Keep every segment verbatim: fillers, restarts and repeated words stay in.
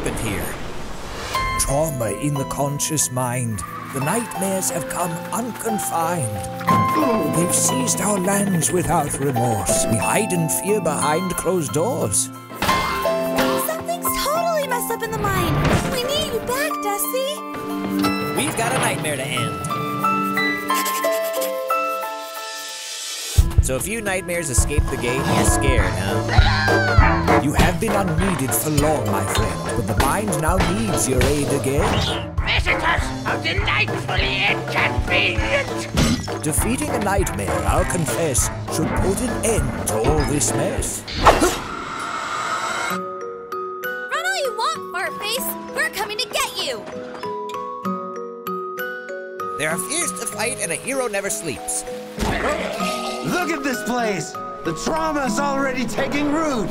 happened here? Trauma in the conscious mind. The nightmares have come unconfined. They've seized our lands without remorse. We hide in fear behind closed doors. Something's totally messed up in the mind. We need you back, Dusty. We've got a nightmare to end. So if you nightmares escape the gate, you're scared, huh? You have been unneeded for long, my friend, but the mind now needs your aid again. Visitors of delightfully inconvenient! Defeating a nightmare, I'll confess, should put an end to all this mess. Run all you want, Fartface. We're coming to get you. There are fears to fight, and a hero never sleeps. Look at this place! The trauma's already taking root!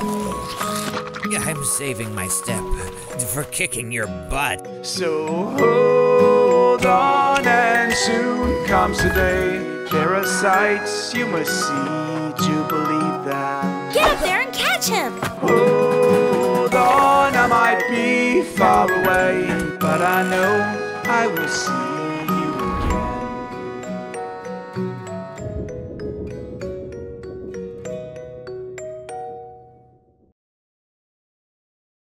I'm saving my step for kicking your butt. So hold on, and soon comes the day. There are sights you must see.